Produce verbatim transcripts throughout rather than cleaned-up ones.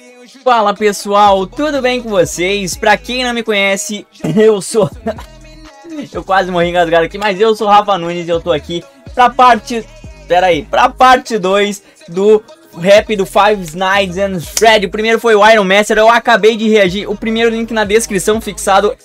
Fala pessoal, tudo bem com vocês? Pra quem não me conhece, eu sou... eu quase morri engasgado aqui, mas eu sou Rafa Nunes e eu tô aqui pra parte... Pera aí, pra parte dois do rap do Five Nights at Freddy's. O primeiro foi o Iron Master, eu acabei de reagir. O primeiro link na descrição fixado...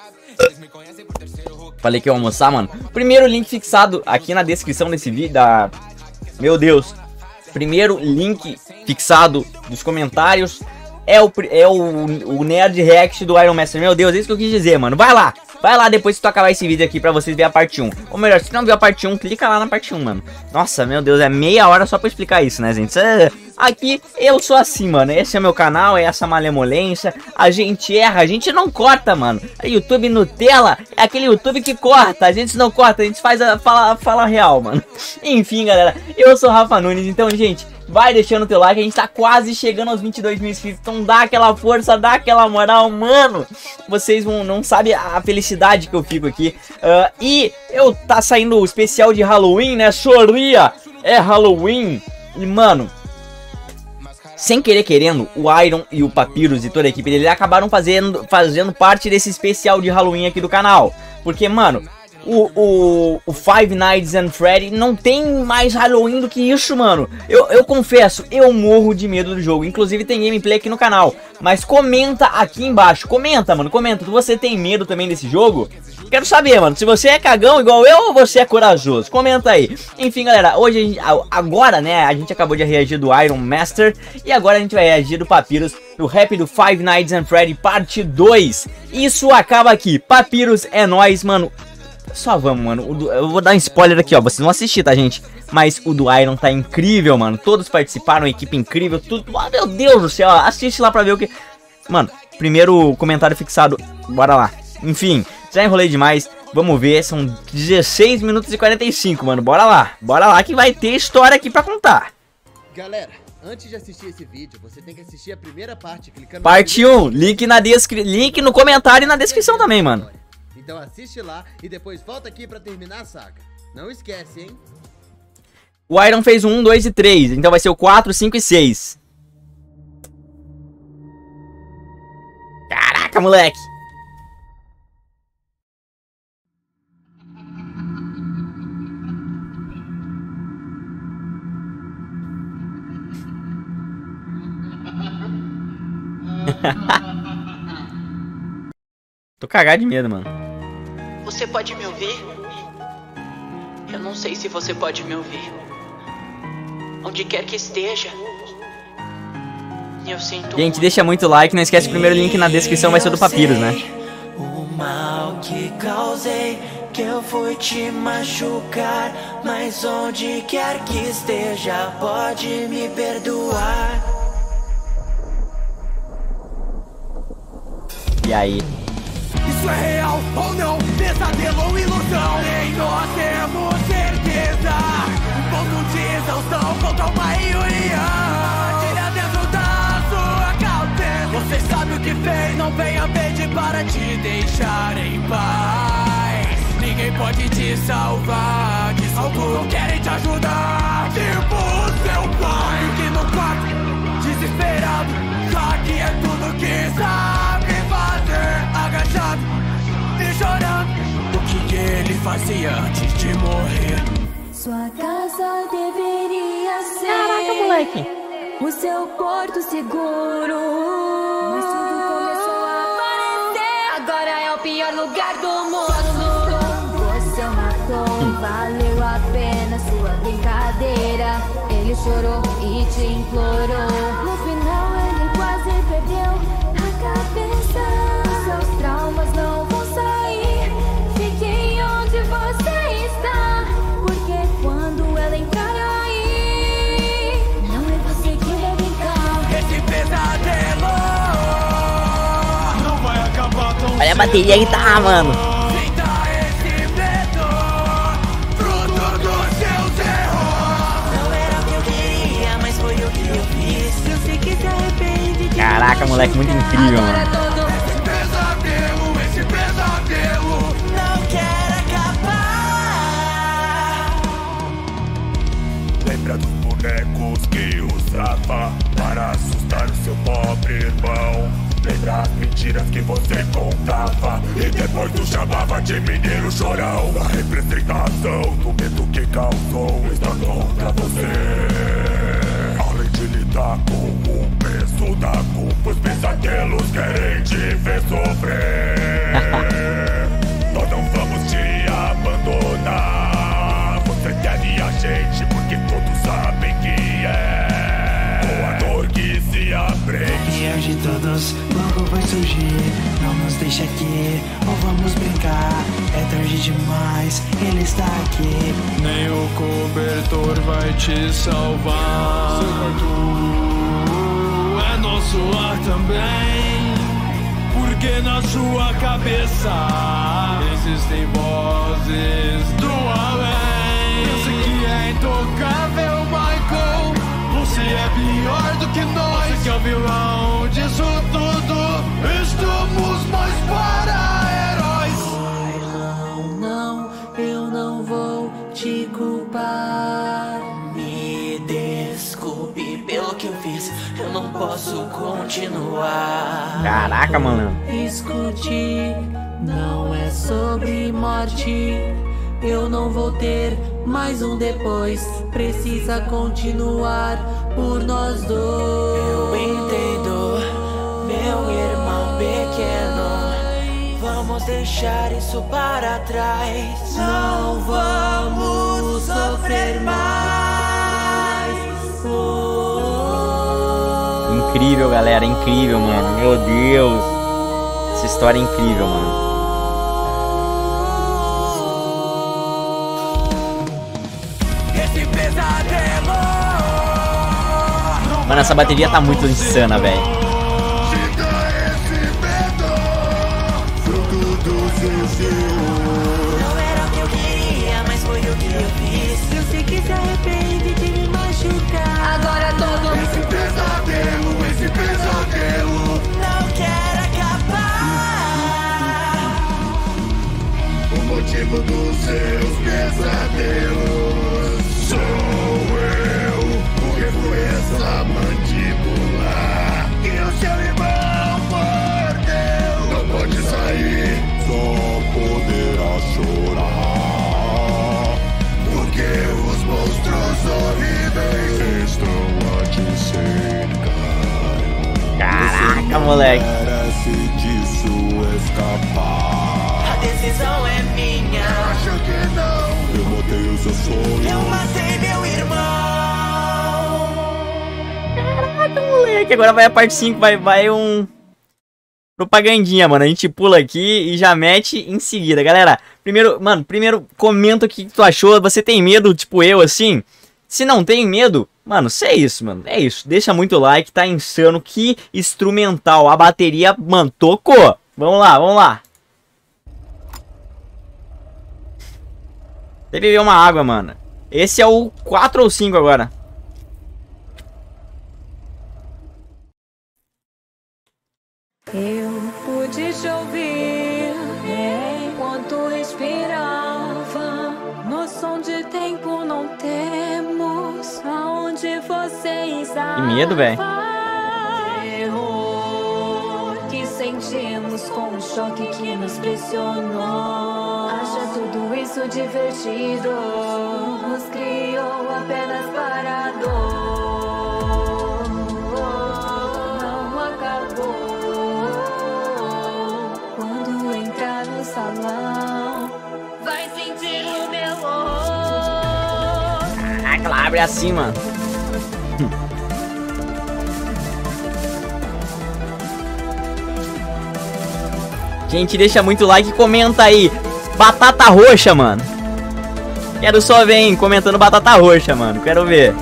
Falei que ia almoçar, mano. Primeiro link fixado aqui na descrição desse vídeo da... Meu Deus. Primeiro link fixado nos comentários é o, é o, o Nerd React do Iron Master. Meu Deus, é isso que eu quis dizer, mano. Vai lá. Vai lá depois que tu acabar esse vídeo aqui pra vocês verem a parte um. Ou melhor, se não viu a parte um, clica lá na parte um, mano. Nossa, meu Deus, é meia hora só pra explicar isso, né, gente? Aqui eu sou assim, mano. Esse é meu canal, é essa malemolência. A gente erra, a gente não corta, mano. YouTube Nutella é aquele YouTube que corta. A gente não corta, a gente faz a fala, fala real, mano. Enfim, galera, eu sou Rafa Nunes. Então, gente, vai deixando o teu like. A gente tá quase chegando aos vinte e dois mil inscritos. Então dá aquela força, dá aquela moral, mano. Vocês não, não sabem a felicidade que eu fico aqui. uh, E eu tá saindo o especial de Halloween, né? Sorria, é Halloween. E, mano, sem querer querendo, o Iron e o Papyrus e toda a equipe dele acabaram fazendo, fazendo parte desse especial de Halloween aqui do canal. Porque, mano, o, o, o Five Nights at Freddy's não tem mais Halloween do que isso, mano. Eu, eu confesso, eu morro de medo do jogo. Inclusive tem gameplay aqui no canal. Mas comenta aqui embaixo, comenta, mano, comenta. Você tem medo também desse jogo? Quero saber, mano, se você é cagão igual eu ou você é corajoso. Comenta aí. Enfim, galera, hoje, a gente, agora, né, a gente acabou de reagir do Iron Master. E agora a gente vai reagir do Papyrus, do rap do Five Nights at Freddy's parte dois. Isso acaba aqui. Papyrus é nóis, mano. Só vamos, mano. O do, eu vou dar um spoiler aqui, ó. Vocês vão assistir, tá, gente? Mas o do Iron tá incrível, mano. Todos participaram, equipe incrível, tudo. Oh, meu Deus do céu. Assiste lá pra ver o que... Mano, primeiro comentário fixado. Bora lá. Enfim, já enrolei demais. Vamos ver. São dezesseis minutos e quarenta e cinco, mano. Bora lá. Bora lá que vai ter história aqui pra contar. Galera, antes de assistir esse vídeo, você tem que assistir a primeira parte clicando... Parte um. Link, na descri... Link no comentário e na descrição também, mano. Então assiste lá e depois volta aqui pra terminar a saga. Não esquece, hein? O Iron fez o um, dois e três. Então vai ser o quatro, cinco e seis. Caraca, moleque. Tô cagado de medo, mano. Você pode me ouvir? Eu não sei se você pode me ouvir. Onde quer que esteja, eu sinto. Gente, deixa muito like, não esquece, o primeiro link na descrição vai ser do Papyrus, né? O mal que causei, que eu fui te machucar, mas onde quer que esteja, pode me perdoar. E aí? Isso é real ou não? Pesadelo ou ilusão? Nem nós temos certeza. Um ponto de exaustão contra uma maioria. Tira dentro da sua cabeça. Você sabe o que fez, não venha pedir para te deixar em paz. Ninguém pode te salvar, que alguns não querem te ajudar. Tipo o seu pai, que no quarto, desesperado, já que é tudo que sabe fazer. Agachado e chorando, o que ele fazia antes de morrer. Sua casa deveria ser, caraca, moleque, o seu porto seguro. Mas tudo começou a aparecer. Agora é o pior lugar do mundo. Você matou, valeu a pena sua brincadeira. Ele chorou e te implorou. No final ele quase perdeu a cabeça. Seus traumas não vão sair. Fique onde você está, porque quando ela entrar aí, não é você que vai brincar. Esse pesadelo não vai acabar tão olha a bateria que tá, mano. Sinta esse medo, fruto dos seus erros. Não era o que eu queria, mas foi o que eu fiz. Eu sei que se arrepende de... Caraca, moleque, muito incrível, mano. Não quer acabar. Lembra dos bonecos que usava para assustar o seu pobre pras mentiras que você contava. E depois tu chamava de menino chorão. A representação do medo que causou está contra você. Além de lidar com o peso da culpa, os pesadelos querem te ver sofrer. Nós não vamos te abandonar. Você deve a gente porque todos sabem que é com a dor que se aprende. Confiar de todos, logo vai surgir. Não nos deixa aqui, ou vamos brincar. É tarde demais, ele está aqui. Nem o cobertor vai te salvar. Seu quarto é nosso ar também. Porque na sua cabeça existem vozes do além. Eu sei que é intocável, Michael. Você é pior do que nós. Você que é o vilão disso tudo. Estamos mais para heróis. Não, não, eu não vou te culpar. Me desculpe pelo que eu fiz, eu não posso continuar. Caraca, mano. Escute, não é sobre morte. Eu não vou ter mais um depois. Precisa continuar por nós dois. Eu entendo, meu irmão pequeno. Vamos deixar isso para trás. Não vamos sofrer mais. Oh. Incrível, galera, incrível, mano. Meu Deus. Essa história é incrível, mano. Mano, essa bateria tá muito insana, velho. Não era o que eu queria, mas foi o que eu fiz. Eu sei que se arrepende de me machucar. Agora todo Esse pesadelo, esse pesadelo Não quero acabar. o motivo dos seus pesadelos sou eu. Porque foi essa mandíbula que o seu irmão mordeu. Não pode sair, só poderá chorar. Porque os monstros horríveis estão a te cercar. Caraca, moleque. Merece disso escapar. A decisão é minha. Acho que não. Eu matei o seu sonho. Eu matei meu irmão. Caraca, moleque. Agora vai a parte cinco, vai, vai um... propagandinha, mano. A gente pula aqui e já mete em seguida. Galera, primeiro, mano, primeiro comenta o que tu achou. Você tem medo, tipo eu, assim? Se não tem medo, mano, isso é isso, mano. É isso. Deixa muito like, tá insano. Que instrumental. A bateria, mano, tocou. Vamos lá, vamos lá. Deve beber uma água, mano. Esse é o quatro ou cinco agora. Eu pude te ouvir enquanto respirava. Noção de tempo não temos. Aonde você está? Que medo, velho. Terror que sentimos com o choque que nos pressionou. Acha tudo isso divertido. Nos criou apenas para a dor. Não acabou. Quando entrar no salão, vai sentir o meu horror. Caraca, ela abre assim, mano. Gente, deixa muito like e comenta aí. Batata roxa, mano. Quero só ver, hein, comentando batata roxa, mano. Quero ver.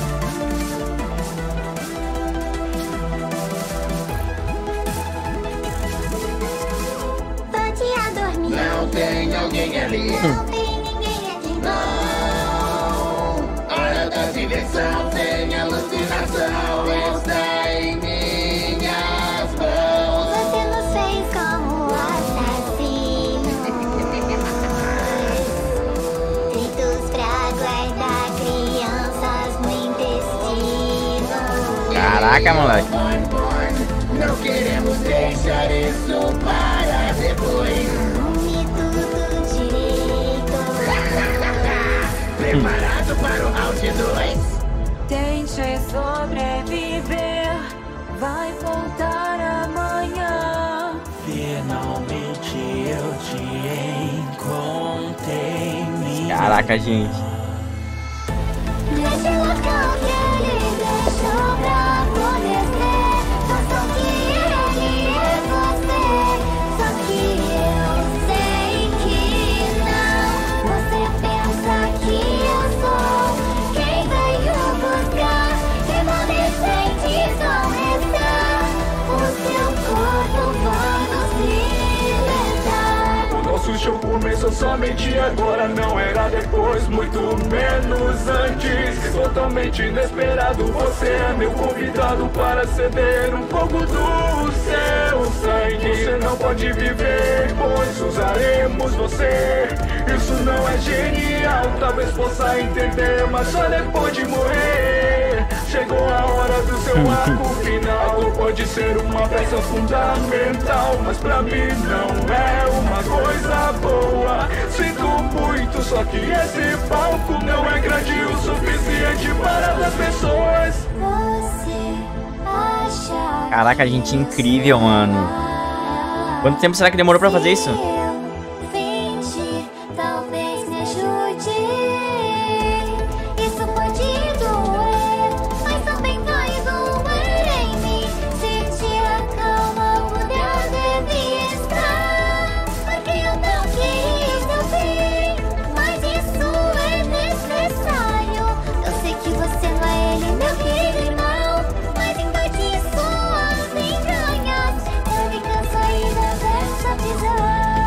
Pode a dormir. Não tem alguém ali. Não tem ninguém aqui. Não. Hora da diversão sem alucinação está em minhas mãos. Você nos fez como assassinos, feitos pra guardar crianças no intestino. Caraca, moleque. Não queremos deixar isso para depois. Arrume tudo direito. Preparado para o round dois? Tente sobreviver. Vai voltar amanhã. Finalmente eu te encontrei, minha. Caraca, gente. Nesse local que ele deixou pra poder ser. Só que ele é você. Só que eu sei que não. Você pensa que eu sou quem veio buscar. Remanescentes vão restar. O seu corpo vai nos libertar. O nosso show começou somente agora, não era depois, muito menos antes. Totalmente inesperado, você é meu convidado para ceder um pouco do seu sangue. Você não pode viver, pois usaremos você. Isso não é genial, talvez possa entender, mas só depois de morrer. Chegou a hora do seu arco final. A dor pode ser uma peça fundamental, mas pra mim não é uma coisa boa. Sinto muito, só que esse palco não é grande o suficiente para as pessoas. Você acha Caraca, gente, incrível, mano. Quanto tempo será que demorou pra fazer isso? Finge, talvez me ajude. Isso pode doer, mas também vai doer em mim. Se te acalma, o poder deve estar. Porque eu não quis meu fim, mas isso é necessário. Eu sei que você não é ele, meu querido irmão, mas invade suas entranhas. Eu me canso ainda dessa visão.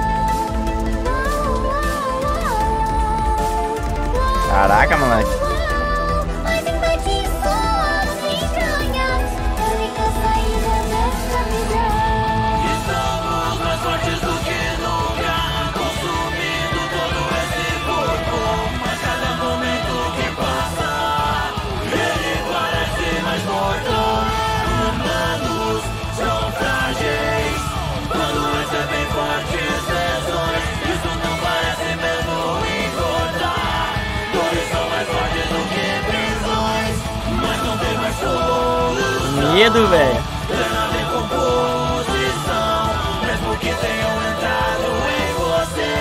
Caraca, moleque. Mas invade suas entranhas. Eu me canso ainda dessa visão. Estamos mais fortes do que nunca, consumindo todo esse corpo. Mas cada momento que passa, ele parece mais morto. Humanos são frágeis quando recebem fortes lesões. Isso não parece mesmo engordar. Dores são mais fortes do que prisões, mas não tem mais solução. Medo, velho. Plena decomposição, mesmo que tenham entrado em você.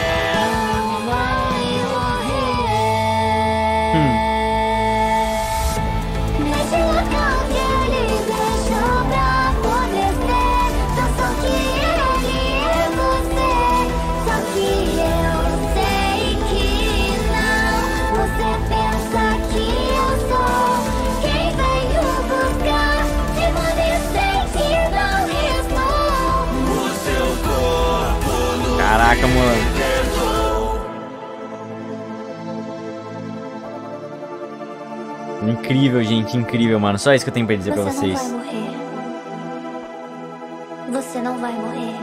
Vai morrer. Nesse local que ele deixou pra poder ser. Só que ele é você. Só que eu sei que não. Você pensa que eu sou quem veio buscar. Remanescentes não restou. O seu corpo no Caraca, mano. Incrível, gente, incrível, mano. Só isso que eu tenho pra dizer pra vocês. Você não vai morrer. Você não vai morrer.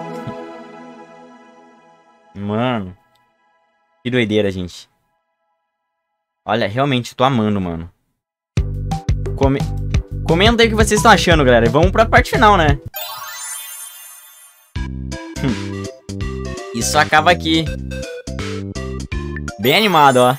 Mano. Que doideira, gente. Olha, realmente, tô amando, mano. Come... Comenta aí o que vocês estão achando, galera. E vamos pra parte final, né? Hum. Isso acaba aqui. Bem animado, ó.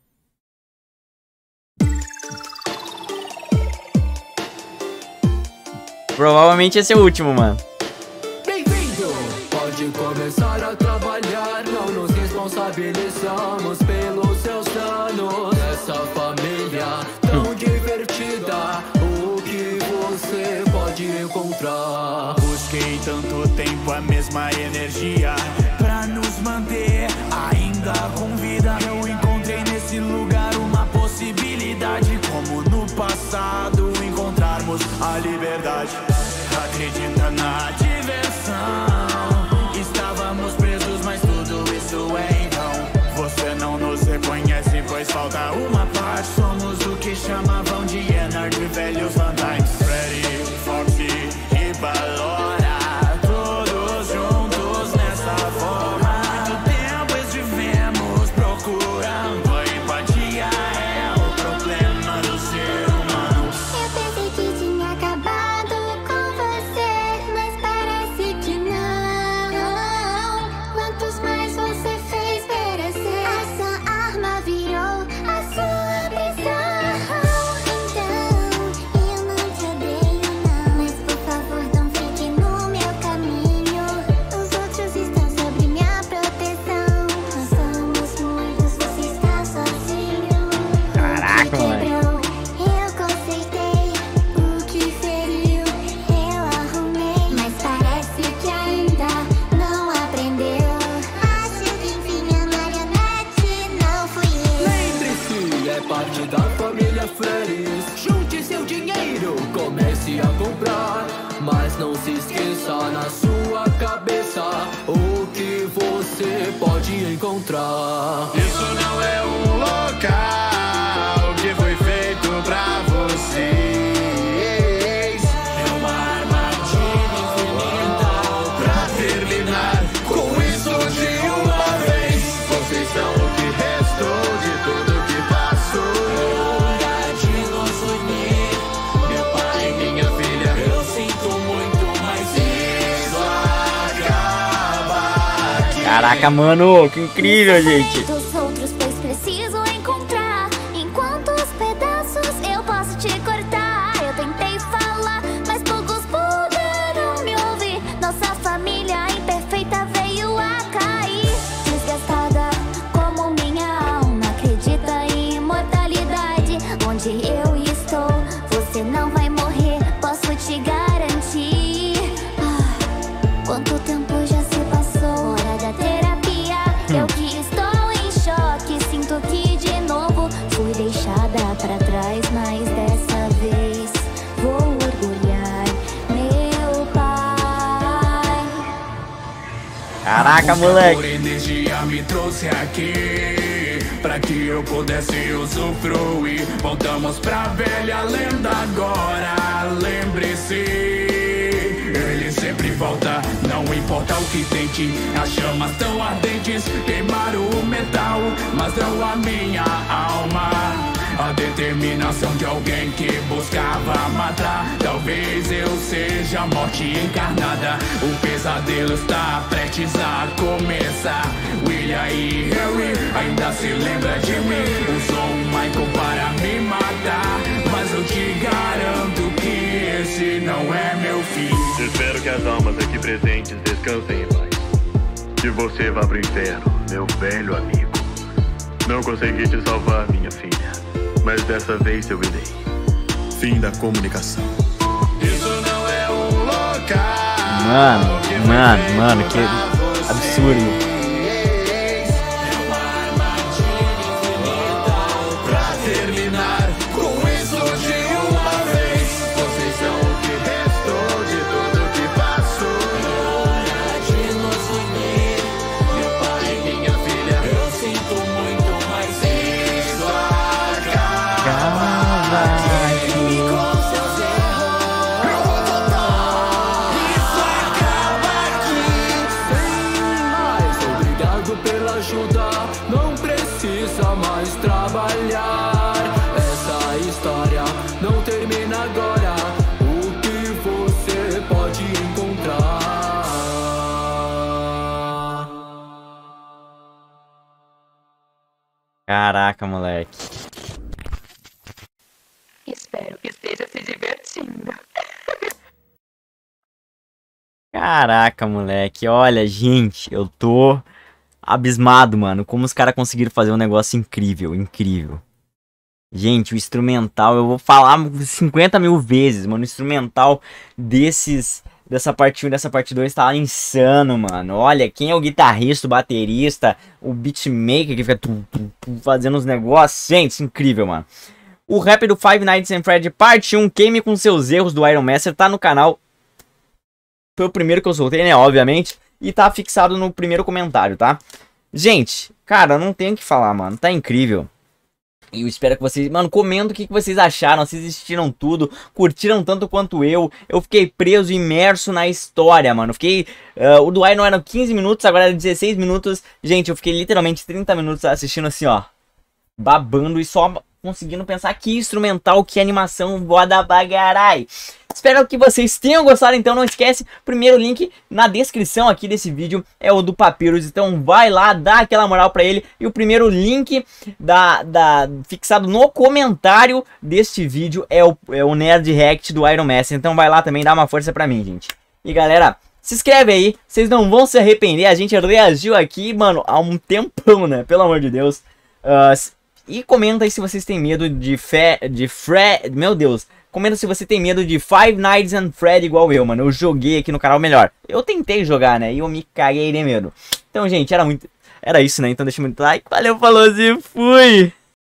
Provavelmente esse é o último, mano. Bem-vindo! Pode começar a trabalhar, não nos responsabilizamos pelos seus danos. Essa família tão divertida, o que você pode encontrar? Busquei tanto tempo a mesma energia pra nos manter ainda com vida. Eu encontrei nesse lugar uma possibilidade, como no passado encontrarmos a liberdade. Acredita na diversão, estávamos presos, mas tudo isso é em vão. Você não nos reconhece, pois falta uma parte. Somos o que chamavam de Energy, velhos Van Dyke, Freddy, Foxy e Balora, todos juntos nessa forma. Muito tempo estivemos procurando a empatia, é o problema do ser humano. Eu pensei que tinha acabado com você. encontrar. Isso não é um local que foi feito pra vocês. É uma armadilha infinita Pra terminar com isso de uma vez. Vocês são o que restou de tudo que passou. lugar de nos unir. Meu pai e minha filha, Eu sinto muito, mas isso acaba aqui. Caraca, mano, que incrível, gente. Dos outros, pois preciso encontrar. Enquanto os pedaços eu posso te cortar. Eu tentei falar, mas poucos puderam me ouvir. Nossa família imperfeita veio a cair. Desgastada como minha alma, acredita em imortalidade. Onde eu estou, você não vai morrer, posso te garantir. Ah, quanto tempo já se passou? Hora da terapia. Eu que estou em choque, sinto que de novo fui deixada pra trás, mas dessa vez vou orgulhar meu pai. Caraca, Por moleque. energia me trouxe aqui pra que eu pudesse usufruir. Voltamos pra velha lenda agora. Lembre-se, ele sempre volta, não importa o que tente. As chamas tão ardentes queimaram o metal, mas não a minha alma. A determinação de alguém que buscava matar. Talvez eu seja a morte encarnada. O pesadelo está prestes a começar. William e Harry ainda se lembra de mim. Usou um Michael para me matar, mas eu te garanto que esse não é meu fim. Espero que as almas aqui presentes descansem em paz. Que você vá pro inferno, meu velho amigo. Não consegui te salvar, minha filha, mas dessa vez eu irei. Fim da comunicação. Isso não é um local. Mano, mano, mano, que absurdo. Pra terminar com isso de uma vez. Vocês são o que restou de tudo que passou. hora de nos unir. Meu pai e minha filha, Eu sinto muito, mas isso acaba. com seus erros. Isso acaba aqui. Sem mais, obrigado pela ajuda. Não precisa mais trabalhar. Essa história não termina agora. O que você pode encontrar? Caraca, moleque. Espero que esteja se divertindo. Caraca, moleque. Olha, gente, eu tô abismado, mano. Como os caras conseguiram fazer um negócio incrível, incrível. Gente, o instrumental, eu vou falar cinquenta mil vezes, mano. O instrumental desses, dessa parte um e dessa parte dois tá insano, mano. Olha, quem é o guitarrista, o baterista, o beatmaker que fica tu, tu, tu, fazendo os negócios. Gente, isso é incrível, mano. O rap do Five Nights at Freddy parte um, Queime com seus erros, do Iron Master, tá no canal. Foi o primeiro que eu soltei, né, obviamente. E tá fixado no primeiro comentário, tá? Gente, cara, não tenho o que falar, mano. Tá incrível. E eu espero que vocês... Mano, comenta o que, que vocês acharam. Vocês assistiram tudo. Curtiram tanto quanto eu. Eu fiquei preso, imerso na história, mano. Fiquei... Uh, o do Iron eram quinze minutos, agora era dezesseis minutos. Gente, eu fiquei literalmente trinta minutos assistindo assim, ó. Babando e só conseguindo pensar que instrumental, que animação voda bagarai. Espero que vocês tenham gostado, então não esquece, primeiro link na descrição aqui desse vídeo é o do Papyrus, então vai lá, dá aquela moral pra ele. E o primeiro link da, da, fixado no comentário deste vídeo é o, é o Nerd React do Iron Master, então vai lá também, dá uma força pra mim, gente. E galera, se inscreve aí, vocês não vão se arrepender, a gente reagiu aqui, mano, há um tempão, né, pelo amor de Deus. Uh, e comenta aí se vocês têm medo de fé, de Fred, meu Deus. Comenta se você tem medo de Five Nights at Freddy igual eu, mano. Eu joguei aqui no canal melhor. Eu tentei jogar, né? E eu me caguei de medo. Então, gente, era muito... Era isso, né? Então deixa muito like. Valeu, falou e fui!